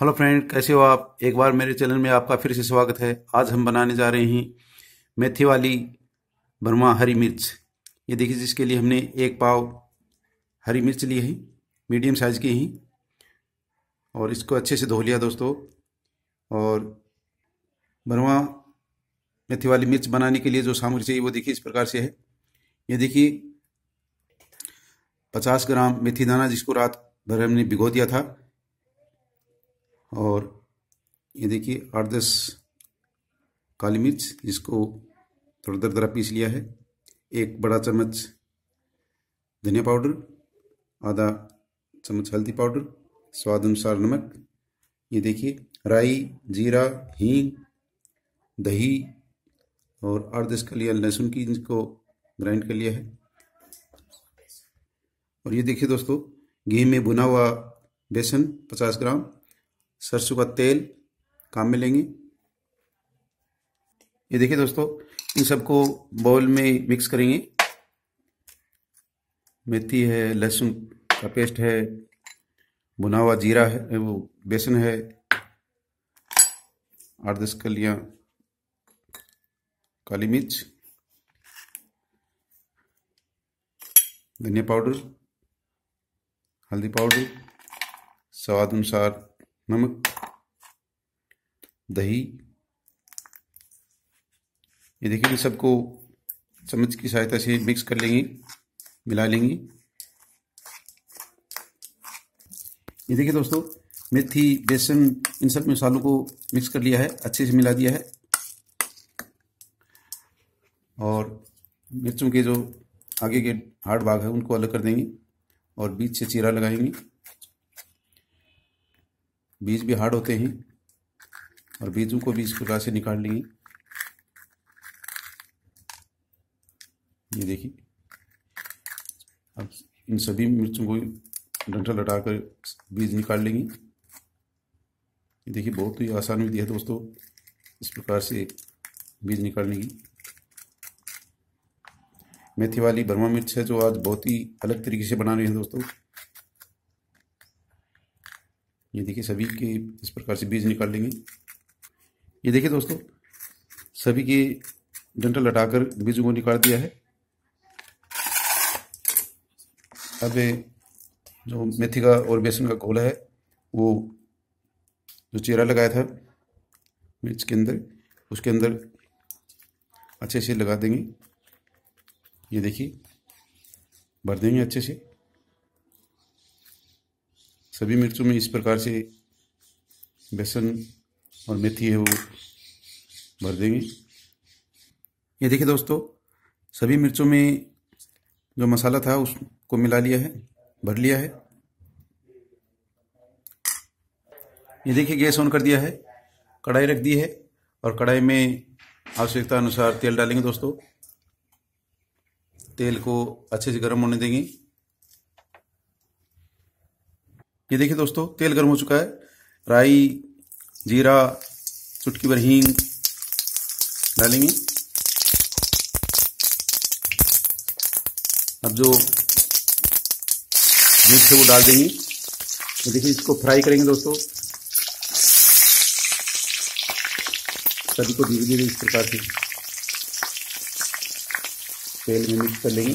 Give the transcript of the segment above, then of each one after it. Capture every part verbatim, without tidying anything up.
Hello friend, कैसे हो आप। एक बार मेरे चैनल में आपका फिर से स्वागत है। आज हम बनाने जा रहे हैं मेथी वाली बर्मा हरी मिर्च। ये देखिए, जिसके लिए हमने एक पाव हरी मिर्च ली है, मीडियम साइज़ की ही, और इसको अच्छे से धो लिया दोस्तों। और बर्मा मेथी वाली मिर्च बनाने के लिए जो सामग्री चाहिए वो देखिए इस प्रकार से है। ये देखिए पचास ग्राम मेथी दाना, जिसको रात भर हमने भिगो दिया था। और ये देखिए आठ दस काली मिर्च, जिसको थोड़ा दरदरा पीस लिया है। एक बड़ा चम्मच धनिया पाउडर, आधा चम्मच हल्दी पाउडर, स्वाद अनुसार नमक। ये देखिए राई, जीरा, हींग, दही और आठ दस कलियां लहसुन की, जिनको ग्राइंड कर लिया है। और ये देखिए दोस्तों, घी में भुना हुआ बेसन पचास ग्राम, सरसों का तेल काम में लेंगे। ये देखिए दोस्तों, इन सबको बाउल में मिक्स करेंगे। मेथी है, लहसुन का पेस्ट है, भुना हुआ जीरा है, वो बेसन है, आठ दस कलियां काली मिर्च, धनिया पाउडर, हल्दी पाउडर, स्वाद अनुसार नमक, दही। ये देखिए, इन सबको चम्मच की सहायता से मिक्स कर लेंगे, मिला लेंगे। ये देखिए दोस्तों, मेथी, बेसन, इन सब मसालों को मिक्स कर लिया है, अच्छे से मिला दिया है। और मिर्चों के जो आगे के हार्ड भाग है उनको अलग कर देंगे और बीच से चीरा लगाएंगे। बीज भी हार्ड होते हैं और बीजों को भी इस प्रकार से निकाल लेंगे। ये देखिए, अब इन सभी मिर्चों को डंठल हटाकर बीज निकाल लेंगे। ये देखिए, बहुत ही आसान विधि है दोस्तों इस प्रकार से बीज निकालने की। मेथी वाली बर्मा मिर्च है जो आज बहुत ही अलग तरीके से बना रहे हैं दोस्तों। ये देखिए, सभी के इस प्रकार से बीज निकाल लेंगे। ये देखिए दोस्तों, सभी के डंठल हटाकर बीजों को निकाल दिया है। अब जो मेथी का और बेसन का घोल है, वो जो चीरा लगाया था मिर्च के अंदर, उसके अंदर अच्छे से लगा देंगे। ये देखिए, भर देंगे अच्छे से। सभी मिर्चों में इस प्रकार से बेसन और मेथी है वो भर देंगे। ये देखिए दोस्तों, सभी मिर्चों में जो मसाला था उसको मिला लिया है, भर लिया है। ये देखिए, गैस ऑन कर दिया है, कढ़ाई रख दी है और कढ़ाई में आवश्यकता अनुसार तेल डालेंगे दोस्तों। तेल को अच्छे से गर्म होने देंगे। ये देखिए दोस्तों, तेल गर्म हो चुका है। राई, जीरा, चुटकी भर हींग डालेंगे। अब जो मिर्च है वो डाल देंगे। तो देखिए, इसको फ्राई करेंगे दोस्तों। सभी को धीरे धीरे इस प्रकार से तेल में मिक्स कर लेंगे।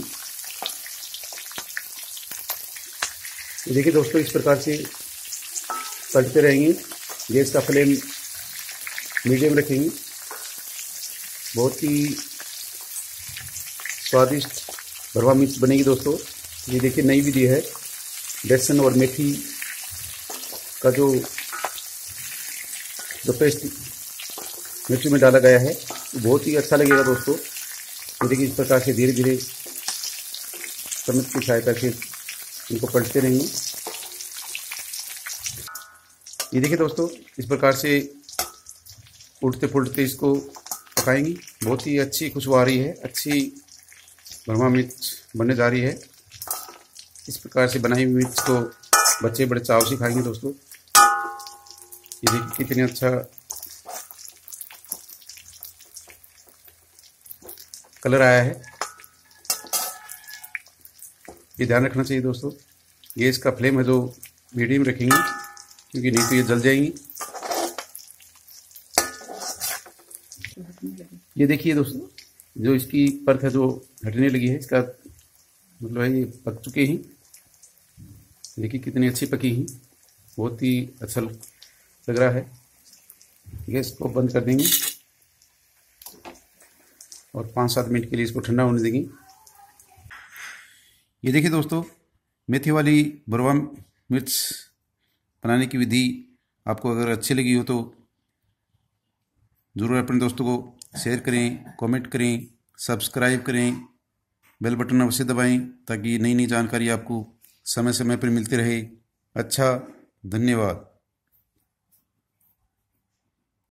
ये देखिए दोस्तों, इस प्रकार से पलटते रहेंगे। गैस का फ्लेम मीडियम रखेंगे। बहुत ही स्वादिष्ट भरवा मिर्च बनेगी दोस्तों। ये देखिए, नई विधि है। बेसन और मेथी का जो जो पेस्ट मिर्ची में डाला गया है वो बहुत ही अच्छा लगेगा दोस्तों। ये देखिए, इस प्रकार से धीरे धीरे चम्मच की सहायता से इनको पलटते रहेंगे। ये देखिए दोस्तों, इस प्रकार से उड़ते फुलते इसको पकाएंगे। बहुत ही अच्छी खुशबू आ रही है, अच्छी बर्मा मिर्च बनने जा रही है। इस प्रकार से बनाई हुई मिर्च को बच्चे बड़े चाव से खाएंगे दोस्तों। ये देखिए, कितनी अच्छा कलर आया है। ये ध्यान रखना चाहिए दोस्तों, गैस का फ्लेम है जो मीडियम रखेंगे क्योंकि नहीं तो ये जल जाएंगी। ये देखिए दोस्तों, जो इसकी परत है जो हटने लगी है, इसका मतलब है ये पक चुके हैं। देखिए कितनी अच्छी पकी हैं, बहुत ही अच्छा लग रहा है। गैस को बंद कर देंगे और पाँच सात मिनट के लिए इसको ठंडा होने देंगे। ये देखिए दोस्तों, मेथी वाली भरवा मिर्च बनाने की विधि आपको अगर अच्छी लगी हो तो ज़रूर अपने दोस्तों को शेयर करें, कमेंट करें, सब्सक्राइब करें, बेल बटन अवश्य दबाएं ताकि नई नई जानकारी आपको समय समय पर मिलती रहे। अच्छा, धन्यवाद।